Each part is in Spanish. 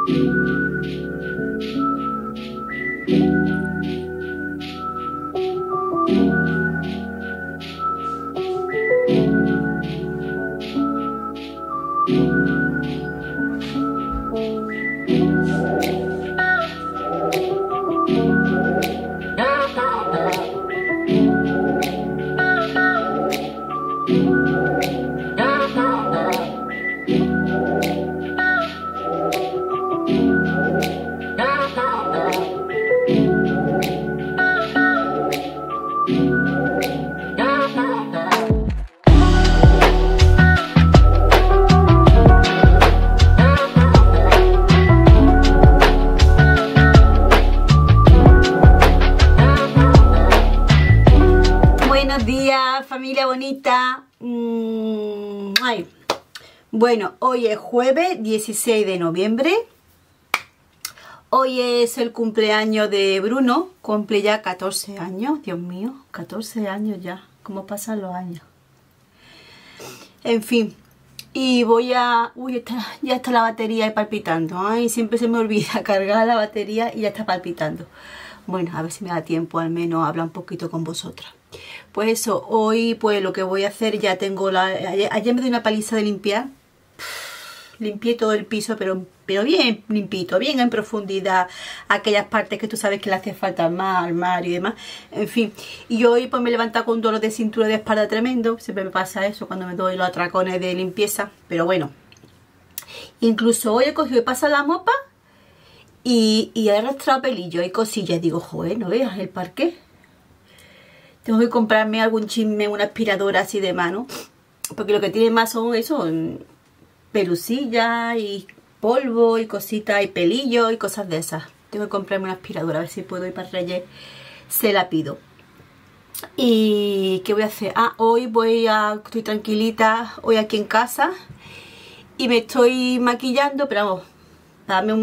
Familia bonita. Ay. Bueno, hoy es jueves 16 de noviembre. Hoy es el cumpleaños de Bruno. Cumple ya 14 años. Dios mío, 14 años ya. ¿Cómo pasan los años? En fin. Y voy a... Uy, ya está la batería ahí palpitando. Ay, siempre se me olvida cargar la batería y ya está palpitando. Bueno, a ver si me da tiempo al menos a hablar un poquito con vosotras. Pues eso, hoy pues lo que voy a hacer, ya tengo ayer me di una paliza de limpiar. Limpié todo el piso, pero bien limpito, bien en profundidad. Aquellas partes que tú sabes que le hace falta más, armario y demás. En fin, y hoy pues me he levantado con un dolor de cintura y de espalda tremendo. Siempre me pasa eso cuando me doy los atracones de limpieza. Pero bueno, incluso hoy he cogido y pasado la mopa y he arrastrado pelillos y cosillas. Digo, joder, no veas el parqué. Tengo que comprarme algún chisme, una aspiradora así de mano. Porque lo que tiene más son eso, pelusillas y polvo y cositas y pelillos y cosas de esas. Tengo que comprarme una aspiradora, a ver si puedo ir para Reyes. Se la pido. ¿Y qué voy a hacer? Ah, hoy estoy tranquilita, hoy aquí en casa. Y me estoy maquillando, pero vamos, dame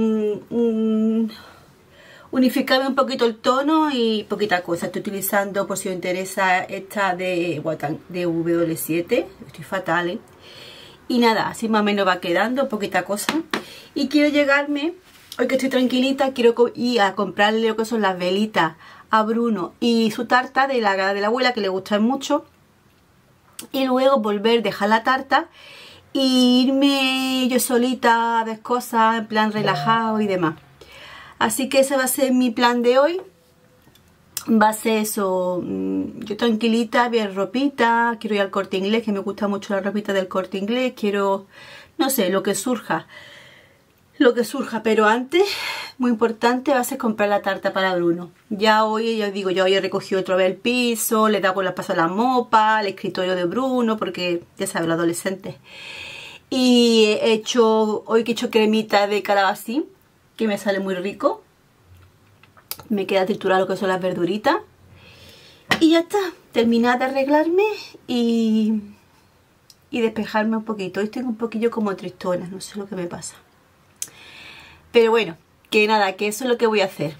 unificarme un poquito el tono y poquita cosa. Estoy utilizando, por si os interesa, esta de W7. Estoy fatal, ¿eh? Y nada, así más o menos va quedando, poquita cosa. Y quiero llegarme, hoy que estoy tranquilita, quiero ir a comprarle lo que son las velitas a Bruno y su tarta de la abuela, que le gustan mucho. Y luego volver, dejar la tarta e irme yo solita a ver cosas, en plan relajado y demás. Así que ese va a ser mi plan de hoy. Va a ser eso, yo tranquilita, bien ropita. Quiero ir al Corte Inglés, que me gusta mucho la ropita del Corte Inglés. Quiero, no sé, lo que surja. Lo que surja, pero antes, muy importante, va a ser comprar la tarta para Bruno. Ya hoy, ya os digo, ya hoy he recogido otra vez el piso, le he dado con la pasa a la mopa, el escritorio de Bruno, porque ya saben, los adolescentes. Y he hecho, hoy que he hecho cremita de calabacín, que me sale muy rico. Me queda triturar lo que son las verduritas. Y ya está, terminada de arreglarme y despejarme un poquito. Hoy tengo un poquillo como tristona, no sé lo que me pasa. Pero bueno, que nada, que eso es lo que voy a hacer.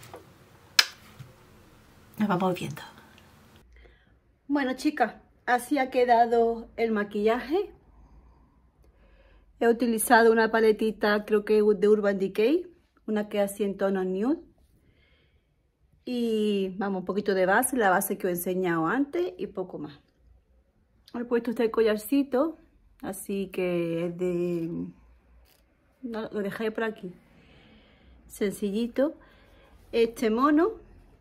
Nos vamos viendo. Bueno, chicas, así ha quedado el maquillaje. He utilizado una paletita, creo que de Urban Decay. Una que así en tono nude. Y vamos, un poquito de base, la base que os he enseñado antes y poco más. He puesto este collarcito, así que es de... No, lo dejáis por aquí. Sencillito. Este mono,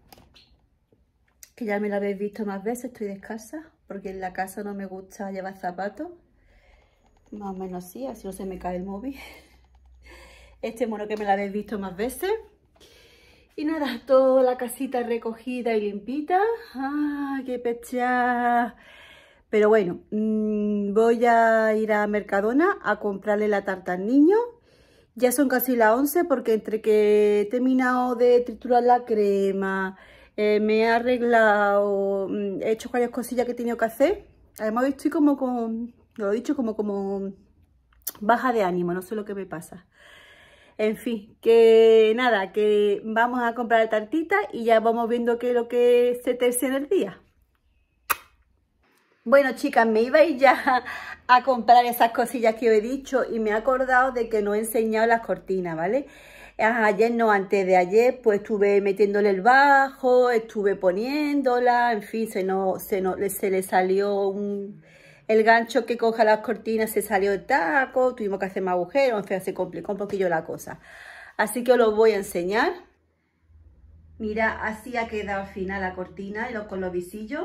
que ya me lo habéis visto más veces, estoy descalza, porque en la casa no me gusta llevar zapatos. Más o menos así no se me cae el móvil. Este mono que me lo habéis visto más veces. Y nada, toda la casita recogida y limpita. ¡Ah, qué pecha! Pero bueno, voy a ir a Mercadona a comprarle la tarta al niño. Ya son casi las 11 porque entre que he terminado de triturar la crema, me he arreglado, he hecho varias cosillas que he tenido que hacer. Además hoy estoy como con, lo he dicho, como baja de ánimo, no sé lo que me pasa. En fin, que nada, que vamos a comprar la tartita y ya vamos viendo qué es lo que se tercia en el día. Bueno, chicas, me iba a ir ya a comprar esas cosillas que os he dicho y me he acordado de que no he enseñado las cortinas, ¿vale? Ayer no, antes de ayer, pues estuve metiéndole el bajo, estuve poniéndola, en fin, se le salió el gancho que coja las cortinas, se salió el taco, tuvimos que hacer más agujeros, en fin, se complicó un poquillo la cosa. Así que os lo voy a enseñar. Mira, así ha quedado al final la cortina con los visillos.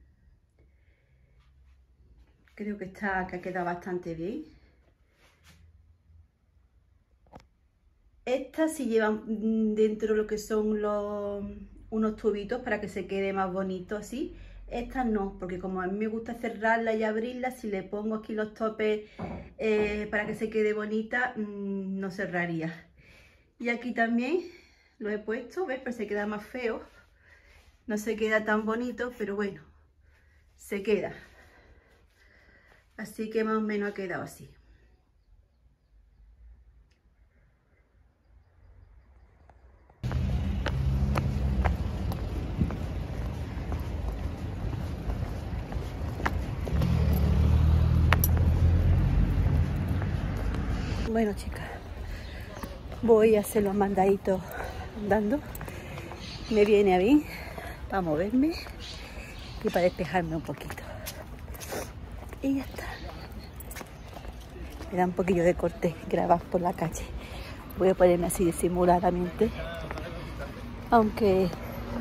Creo que ha quedado bastante bien. Estas sí llevan dentro lo que son unos tubitos para que se quede más bonito así. Estas no, porque como a mí me gusta cerrarla y abrirla, si le pongo aquí los topes para que se quede bonita, no cerraría. Y aquí también lo he puesto, ¿ves? Pero se queda más feo. No se queda tan bonito, pero bueno, se queda. Así que más o menos ha quedado así. Bueno, chicas, voy a hacer los mandaditos andando. Me viene a mí para moverme y para despejarme un poquito. Y ya está. Me da un poquillo de corte grabar por la calle. Voy a ponerme así disimuladamente, aunque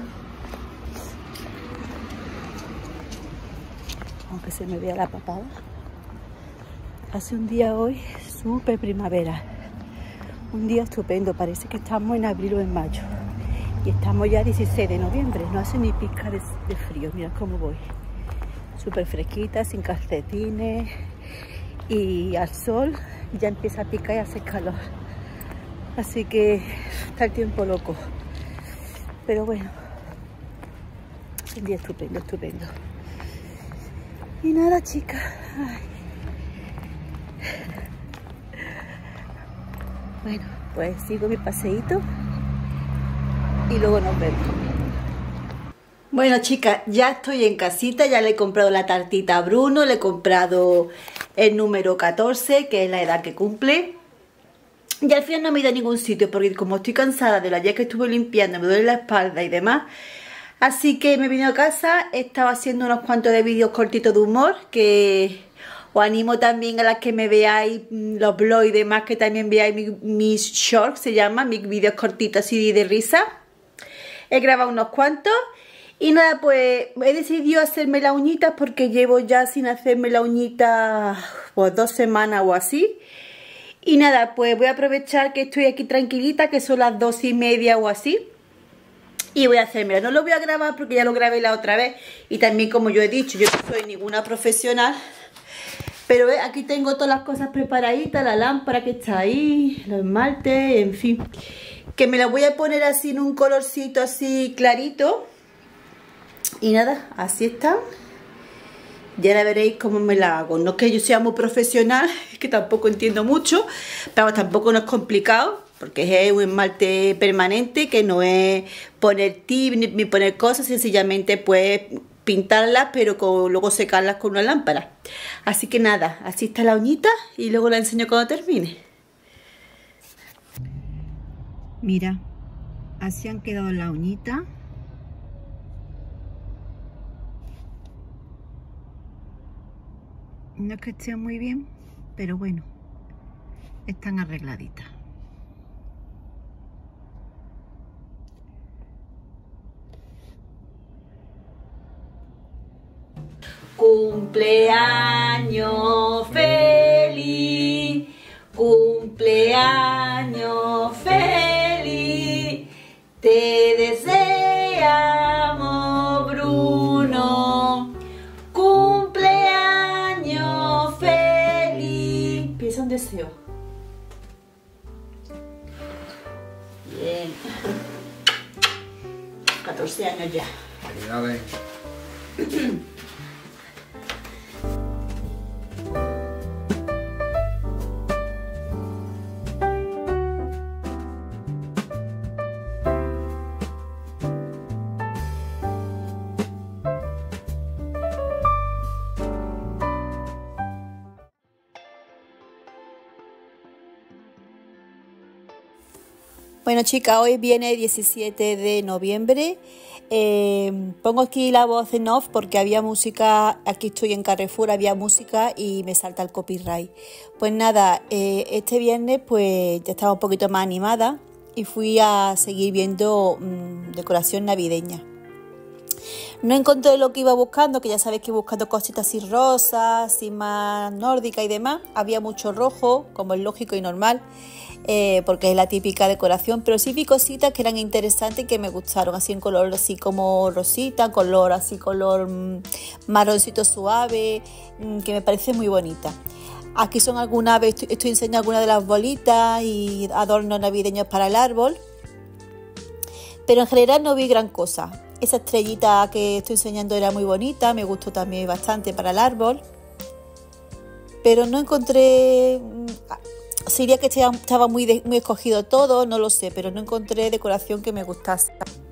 se me vea la papada. Hace un día hoy súper primavera, un día estupendo, parece que estamos en abril o en mayo y estamos ya 16 de noviembre, no hace ni pizca de frío. Mirad cómo voy, súper fresquita, sin calcetines, y al sol ya empieza a picar y a hacer calor, así que está el tiempo loco, pero bueno, un día estupendo, estupendo. Y nada, chicas, ay. Bueno, pues sigo mi paseíto y luego nos vemos. Bueno, chicas, ya estoy en casita, ya le he comprado la tartita a Bruno, le he comprado el número 14, que es la edad que cumple. Y al final no me he ido a ningún sitio, porque como estoy cansada de la ayer que estuve limpiando, me duele la espalda y demás. Así que me he venido a casa, he estado haciendo unos cuantos de vídeos cortitos de humor, que os animo también a las que me veáis los blogs y demás, que también veáis mis shorts, se llama, mis vídeos cortitos así de risa. He grabado unos cuantos. Y nada, pues he decidido hacerme las uñitas porque llevo ya sin hacerme la uñita pues 2 semanas o así. Y nada, pues voy a aprovechar que estoy aquí tranquilita, que son las 2:30 o así. Y voy a hacérmela. No lo voy a grabar porque ya lo grabé la otra vez. Y también, como yo he dicho, yo no soy ninguna profesional. Pero aquí tengo todas las cosas preparaditas, la lámpara que está ahí, los esmaltes, en fin. Que me la voy a poner así en un colorcito así clarito. Y nada, así están. Ya ahora veréis cómo me la hago. No es que yo sea muy profesional, es que tampoco entiendo mucho, pero tampoco no es complicado, porque es un esmalte permanente, que no es poner tip ni poner cosas, sencillamente pues pintarlas, pero luego secarlas con una lámpara. Así que nada, así está la uñita y luego la enseño cuando termine. Mira, así han quedado las uñitas. No es que estén muy bien, pero bueno, están arregladitas. Cumpleaños feliz, cumpleaños feliz, te deseamos, Bruno. Cumpleaños feliz. Piensa un deseo. Bien. 14 años ya. Dale. Bueno chicas, hoy viene 17 de noviembre. Pongo aquí la voz en off porque había música, aquí estoy en Carrefour, había música y me salta el copyright. Pues nada, este viernes pues ya estaba un poquito más animada y fui a seguir viendo decoración navideña. No encontré lo que iba buscando, que ya sabéis que buscando cositas así rosas, así más nórdicas y demás. Había mucho rojo, como es lógico y normal, porque es la típica decoración, pero sí vi cositas que eran interesantes y que me gustaron, así en color así como rosita, color así color marroncito suave, que me parece muy bonita. Aquí son algunas, estoy enseñando algunas de las bolitas y adornos navideños para el árbol, pero en general no vi gran cosa. Esa estrellita que estoy enseñando era muy bonita, me gustó también bastante para el árbol, pero no encontré, sería que estaba muy escogido todo, no lo sé, pero no encontré decoración que me gustase.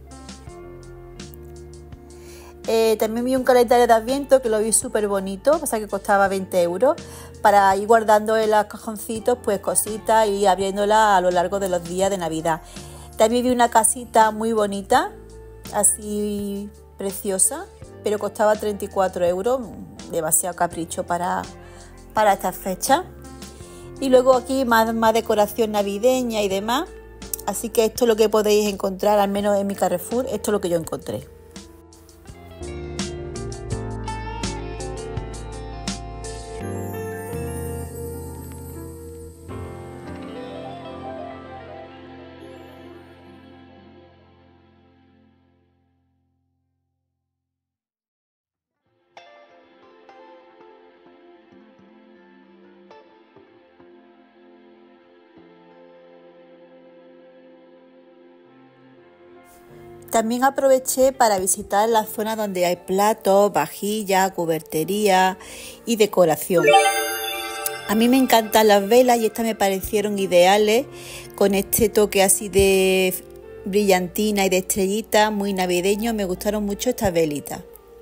También vi un calendario de Adviento que lo vi súper bonito, pasa que costaba 20 euros, para ir guardando en los cajoncitos pues cositas y abriéndola a lo largo de los días de Navidad. También vi una casita muy bonita, así preciosa, pero costaba 34 euros, demasiado capricho para esta fecha. Y luego aquí más decoración navideña y demás, así que esto es lo que podéis encontrar, al menos en mi Carrefour, esto es lo que yo encontré. También aproveché para visitar la zona donde hay platos, vajillas, cubertería y decoración. A mí me encantan las velas y estas me parecieron ideales con este toque así de brillantina y de estrellita, muy navideño. Me gustaron mucho estas velitas.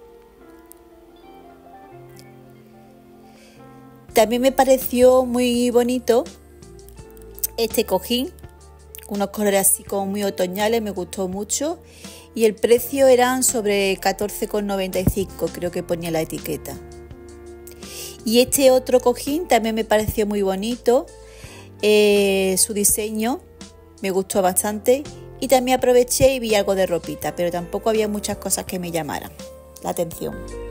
También me pareció muy bonito este cojín, unos colores así como muy otoñales, me gustó mucho, y el precio eran sobre 14,95, creo que ponía la etiqueta. Y este otro cojín también me pareció muy bonito, su diseño me gustó bastante, y también aproveché y vi algo de ropita, pero tampoco había muchas cosas que me llamaran la atención.